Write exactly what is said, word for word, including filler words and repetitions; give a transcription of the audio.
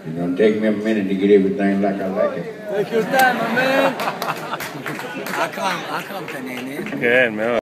It's gonna take me a minute to get everything like I like it. Take your time, my man. אכרם, אכרם, אתה נהנה? כן, מאוד.